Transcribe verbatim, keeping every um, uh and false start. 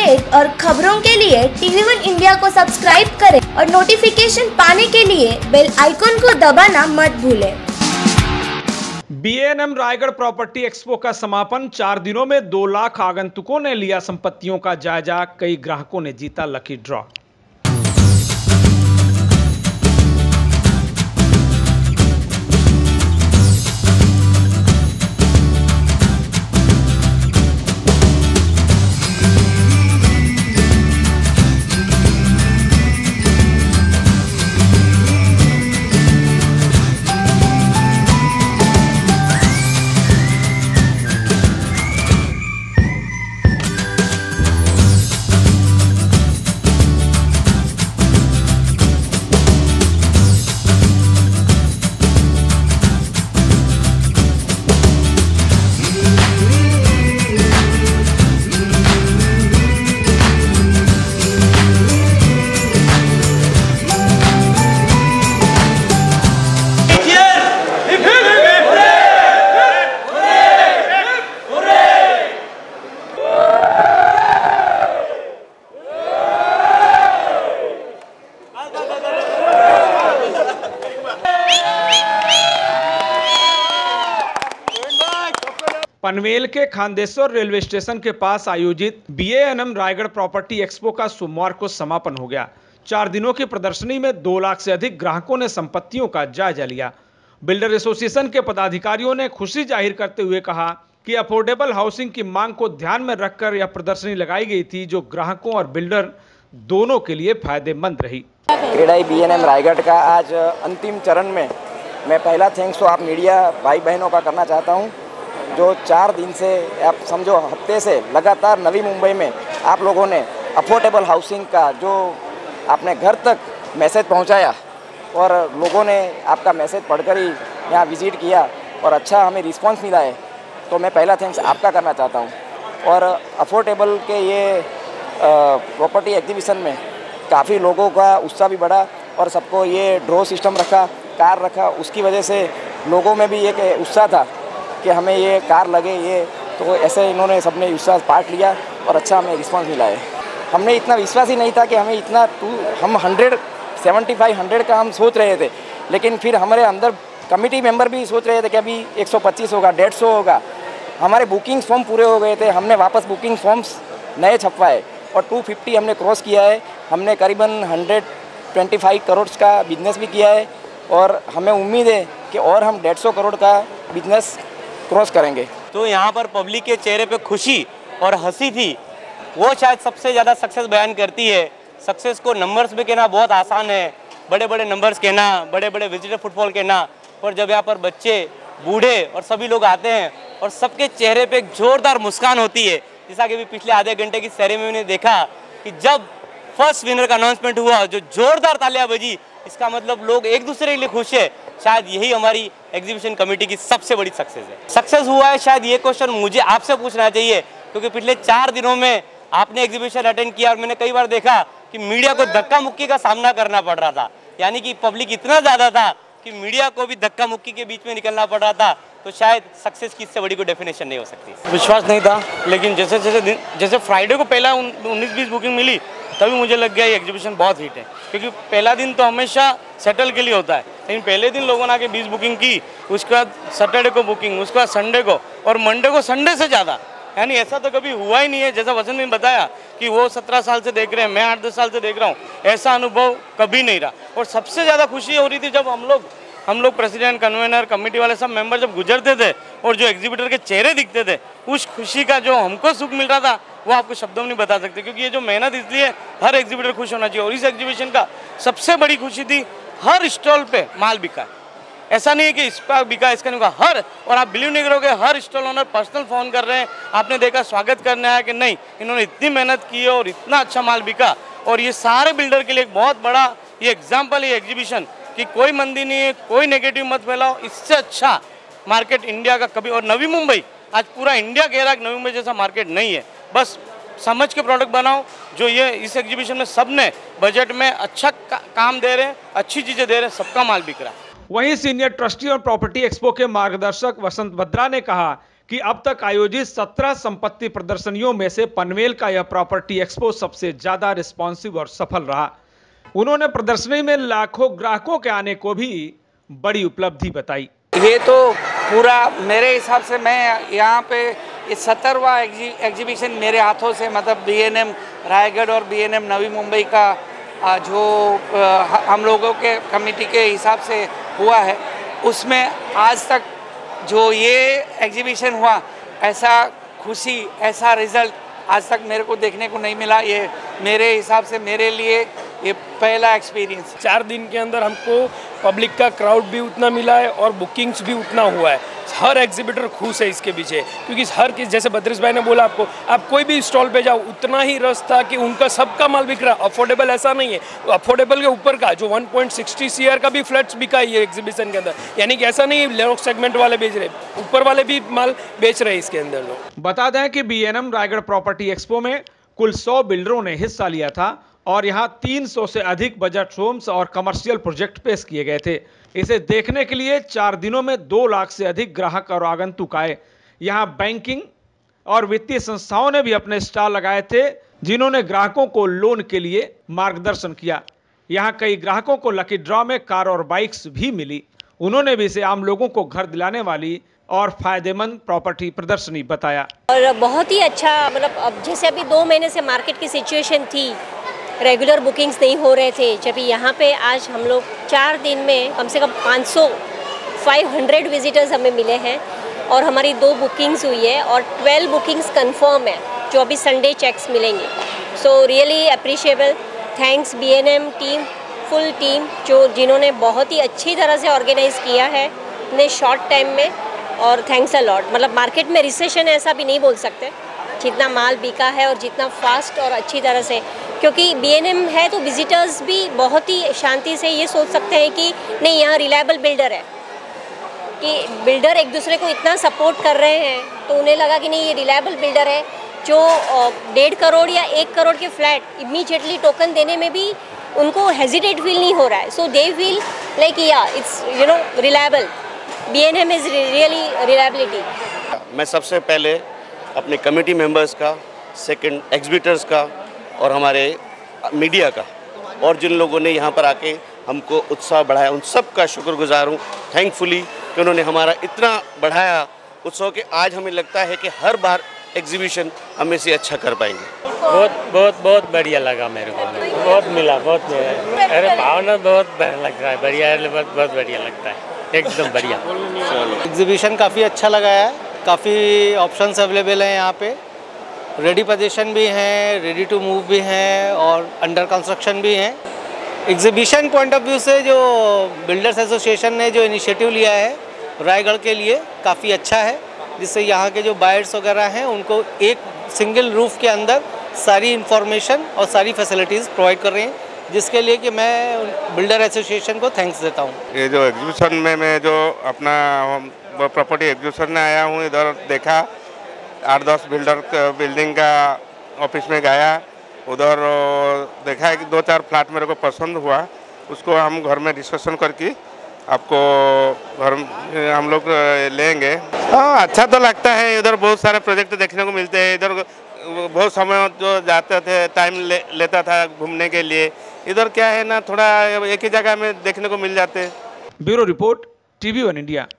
Update और खबरों के लिए टीवी वन इंडिया को सब्सक्राइब करें और नोटिफिकेशन पाने के लिए बेल आइकॉन को दबाना मत भूलें। B N M Raigarh property expo का समापन। चार दिनों में दो लाख आगंतुकों ने लिया संपत्तियों का जायजा। कई ग्राहकों ने जीता लकी ड्रॉ। पनवेल के खांदेश्वर रेलवे स्टेशन के पास आयोजित B N M Raigarh property expo का सोमवार को समापन हो गया। चार दिनों की प्रदर्शनी में दो लाख से अधिक ग्राहकों ने संपत्तियों का जायजा लिया। बिल्डर एसोसिएशन के पदाधिकारियों ने खुशी जाहिर करते हुए कहा कि अफोर्डेबल हाउसिंग की मांग को ध्यान में रखकर यह प्रदर्शनी लगाई गई थी, जो ग्राहकों और बिल्डर दोनों के लिए फायदेमंद रही। CREDAI B N M Raigarh का आज अंतिम चरण में मैं पहला थैंक्स तो आप मीडिया भाई बहनों का करना चाहता हूँ, जो चार दिन से आप समझो हफ्ते से लगातार नवी मुंबई में आप लोगों ने अफोर्डेबल हाउसिंग का जो आपने घर तक मैसेज पहुंचाया और लोगों ने आपका मैसेज पढ़कर ही यहाँ विजिट किया और अच्छा हमें रिस्पांस मिला है, तो मैं पहला थैंक्स आपका करना चाहता हूँ। और अफोर्डेबल के ये प्रॉपर्टी एग्जीबिशन में काफ़ी लोगों का उत्साह भी बढ़ा और सबको ये ड्रॉ सिस्टम रखा, कार रखा, उसकी वजह से लोगों में भी एक उत्साह था कि हमें ये कार लगे ये, तो ऐसे इन्होंने सबने विश्वास पार्ट लिया और अच्छा हमें रिस्पांस मिला है। हमने इतना विश्वास ही नहीं था कि हमें इतना टू हम हंड्रेड सेवेंटी फाइव हंड्रेड का हम सोच रहे थे, लेकिन फिर हमारे अंदर कमेटी मेंबर भी सोच रहे थे कि अभी एक सौ पच्चीस होगा, डेढ़ सौ होगा। हमारे बुकिंग फॉर्म पूरे हो गए थे, हमने वापस बुकिंग फॉर्म्स नए छपवाए और टू फिफ्टी हमने क्रॉस किया है। हमने करीबन हंड्रेड ट्वेंटी फाइव करोड़ का बिजनेस भी किया है और हमें उम्मीद है कि और हम डेढ़ सौ करोड़ का बिजनेस क्रॉस करेंगे। तो यहाँ पर पब्लिक के चेहरे पे खुशी और हंसी थी, वो शायद सबसे ज़्यादा सक्सेस बयान करती है। सक्सेस को नंबर्स में कहना बहुत आसान है, बड़े बड़े नंबर्स कहना, बड़े बड़े विजिटर फुटफॉल कहना, और जब यहाँ पर बच्चे बूढ़े और सभी लोग आते हैं और सबके चेहरे पे एक जोरदार मुस्कान होती है। जैसा कि भी पिछले आधे घंटे की सेरेमनी ने देखा कि जब फर्स्ट विनर का अनाउंसमेंट हुआ, जो जोरदार तालियां बजी, इसका मतलब लोग एक दूसरे के लिए खुश है। शायद यही हमारी एग्जीबिशन कमेटी की सबसे बड़ी सक्सेस है। सक्सेस हुआ है, शायद ये क्वेश्चन मुझे आपसे पूछना चाहिए, क्योंकि पिछले चार दिनों में आपने एग्जीबिशन अटेंड किया और मैंने कई बार देखा कि मीडिया को धक्का मुक्की का सामना करना पड़ रहा था, यानी कि पब्लिक इतना ज़्यादा था कि मीडिया को भी धक्का मुक्की के बीच में निकलना पड़ रहा था। तो शायद सक्सेस की इससे बड़ी कोई डेफिनेशन नहीं हो सकती। विश्वास नहीं था, लेकिन जैसे जैसे दिन जैसे फ्राइडे को पहला उन्नीस बीस बुकिंग मिली, तभी मुझे लग गया ये एग्जीबिशन बहुत हिट है, क्योंकि पहला दिन तो हमेशा सेटल के लिए होता है, लेकिन पहले दिन लोगों ने आके बीस बुकिंग की, उसके बाद सैटरडे को बुकिंग, उसके बाद संडे को, और मंडे को संडे से ज़्यादा, यानी ऐसा तो कभी हुआ ही नहीं है। जैसा वसंत ने बताया कि वो सत्रह साल से देख रहे हैं, मैं आठ दस साल से देख रहा हूँ, ऐसा अनुभव कभी नहीं रहा। और सबसे ज़्यादा खुशी हो रही थी जब हम लोग हम लोग प्रेसिडेंट, कन्वेनर, कमेटी वाले सब मेंबर जब गुजरते थे और जो एग्जीबिटर के चेहरे दिखते थे, उस खुशी का जो हमको सुख मिल रहा था वो आपको शब्दों में नहीं बता सकते, क्योंकि ये जो मेहनत, इसलिए हर एग्जीबिटर खुश होना चाहिए। और इस एग्जीबिशन का सबसे बड़ी खुशी थी, हर स्टॉल पे माल बिका। ऐसा नहीं है कि इसका बिका, इसका नहीं बिका, हर, और आप बिलीव नहीं करोगे, हर स्टॉल ओनर पर्सनल फ़ोन कर रहे हैं, आपने देखा स्वागत करने आया कि नहीं, इन्होंने इतनी मेहनत की है और इतना अच्छा माल बिका। और ये सारे बिल्डर के लिए एक बहुत बड़ा ये एग्जाम्पल है एग्जीबिशन, कि कोई मंदी नहीं है, कोई नेगेटिव मत फैलाओ, इससे अच्छा मार्केट इंडिया का कभी, और नवी मुंबई आज पूरा इंडिया कह रहा है कि नवी मुंबई जैसा मार्केट नहीं है। बस समझ के प्रोडक्ट बनाओ, जो ये इस एग्जीबिशन में सब ने बजट में अच्छा का, काम दे रहे हैं, अच्छी चीज़ें दे रहे हैं, सबका माल बिक रहा है। वहीं सीनियर ट्रस्टी और प्रॉपर्टी एक्सपो के मार्गदर्शक वसंत बद्रा ने कहा कि अब तक आयोजित सत्रह संपत्ति प्रदर्शनियों में से पनवेल का यह प्रॉपर्टी एक्सपो सबसे ज्यादा रिस्पॉन्सिव और सफल रहा। उन्होंने प्रदर्शनी में लाखों ग्राहकों के आने को भी बड़ी उपलब्धि बताई। ये तो पूरा मेरे हिसाब से, मैं यहाँ पे इस सत्तरवां एग्जीबिशन मेरे हाथों से, मतलब बीएनएम रायगढ़ और बीएनएम नवी मुंबई का जो हम लोगों के कमेटी के हिसाब से हुआ है, उसमें आज तक जो ये एग्जीबिशन हुआ, ऐसा खुशी, ऐसा रिजल्ट आज तक मेरे को देखने को नहीं मिला। ये मेरे हिसाब से मेरे लिए ये पहला एक्सपीरियंस। चार दिन के अंदर हमको पब्लिक का क्राउड भी उतना मिला है और बुकिंग्स भी उतना हुआ है। हर एग्जीबिटर खुश है इसके पीछे, क्योंकि हर किस, जैसे बद्रीश भाई ने बोला, आपको आप कोई भी स्टॉल पे जाओ उतना ही रस था कि उनका सबका माल बिक रहा। अफोर्डेबल ऐसा नहीं है, अफोर्डेबल के ऊपर का जो one point six zero CR का भी फ्लैट्स बिका ये एग्जीबिशन के अंदर, यानी कि ऐसा नहीं लो सेगमेंट वाले बेच रहे, ऊपर वाले भी माल बेच रहे इसके अंदर लोग। बता दें कि बीएनएम रायगढ़ प्रॉपर्टी एक्सपो में कुल सौ बिल्डरों ने हिस्सा लिया था और यहां तीन सौ से अधिक बजट होम्स और कमर्शियल प्रोजेक्ट पेश किए गए थे। इसे देखने के लिए चार दिनों में दो लाख से अधिक ग्राहक और आगंतुक आए। यहां बैंकिंग और वित्तीय संस्थाओं ने भी अपने स्टॉल लगाए थे, जिन्होंने ग्राहकों को लोन के लिए मार्गदर्शन किया। यहां कई ग्राहकों को लकी ड्रॉ में कार और बाइक्स भी मिली। उन्होंने भी इसे आम लोगों को घर दिलाने वाली और फायदेमंद प्रॉपर्टी प्रदर्शनी बताया। और बहुत ही अच्छा, मतलब अब जैसे अभी दो महीने से मार्केट की सिचुएशन थी, रेगुलर बुकिंग्स नहीं हो रहे थे, जब यहाँ पे आज हम लोग चार दिन में कम से कम पाँच सौ पाँच सौ विजिटर्स हमें मिले हैं और हमारी दो बुकिंग्स हुई है और बारह बुकिंग्स कंफर्म है, जो अभी संडे चेक्स मिलेंगे। So really appreciable, thanks BNM team, full team, जो जिन्होंने बहुत ही अच्छी तरह से ऑर्गेनाइज किया है इतने शॉर्ट टाइम में, और थैंक्स अ लॉट। मतलब मार्केट में रिसेशन ऐसा भी नहीं बोल सकते, जितना माल बिका है और जितना फास्ट और अच्छी तरह से, क्योंकि बीएनएम है तो विजिटर्स भी बहुत ही शांति से ये सोच सकते हैं कि नहीं, यहाँ रिलायबल बिल्डर है, कि बिल्डर एक दूसरे को इतना सपोर्ट कर रहे हैं, तो उन्हें लगा कि नहीं, ये रिलायबल बिल्डर है, जो डेढ़ करोड़ या एक करोड़ के फ्लैट इमीडिएटली टोकन देने में भी उनको हेजिटेट फील नहीं हो रहा है। सो दे फील लाइक या it's you know reliable, BNM is really reliability. मैं सबसे पहले अपने कमेटी मेंबर्स का, सेकंड एग्जीबिटर्स का और हमारे मीडिया का, और जिन लोगों ने यहाँ पर आके हमको उत्साह बढ़ाया, उन सब का शुक्रगुजार हूँ। थैंकफुली कि उन्होंने हमारा इतना बढ़ाया उत्साह कि आज हमें लगता है कि हर बार एग्जीबिशन हम इसे अच्छा कर पाएंगे। बहुत बहुत बहुत बढ़िया लगा मेरे को, बहुत मिला, बहुत मिला। अरे भावना बहुत लग रहा है, बढ़िया, बहुत बहुत बढ़िया लगता है, एकदम बढ़िया। एग्जीबिशन काफ़ी अच्छा लगा है, काफ़ी ऑप्शंस अवेलेबल हैं यहाँ पे, रेडी पोजीशन भी हैं, रेडी टू मूव भी हैं और अंडर कंस्ट्रक्शन भी हैं। एग्जीबिशन पॉइंट ऑफ व्यू से जो बिल्डर्स एसोसिएशन ने जो इनिशिएटिव लिया है रायगढ़ के लिए, काफ़ी अच्छा है, जिससे यहाँ के जो बायर्स वगैरह हैं उनको एक सिंगल रूफ के अंदर सारी इंफॉर्मेशन और सारी फैसिलिटीज़ प्रोवाइड कर रहे हैं, जिसके लिए कि मैं बिल्डर एसोसिएशन को थैंक्स देता हूँ। ये जो एग्जीबिशन में मैं जो अपना प्रॉपर्टी एग्जीबिशन में आया हूँ, इधर देखा आठ दस बिल्डर बिल्डिंग का ऑफिस में गया, उधर देखा कि दो चार फ्लैट मेरे को पसंद हुआ, उसको हम घर में डिस्कशन करके आपको घर हम लोग लेंगे। हाँ, अच्छा तो लगता है, इधर बहुत सारे प्रोजेक्ट देखने को मिलते हैं। इधर बहुत समय जो जाते थे, टाइम ले, लेता था घूमने के लिए, इधर क्या है ना, थोड़ा एक ही जगह में देखने को मिल जाते हैं। Bureau report, TV one India.